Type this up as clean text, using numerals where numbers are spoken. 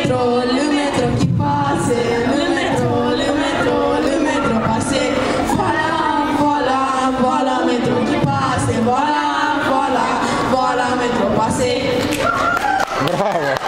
métro qui passe, le métro passé. Voilà, métro qui passe, voilà, métro passé. Bravo!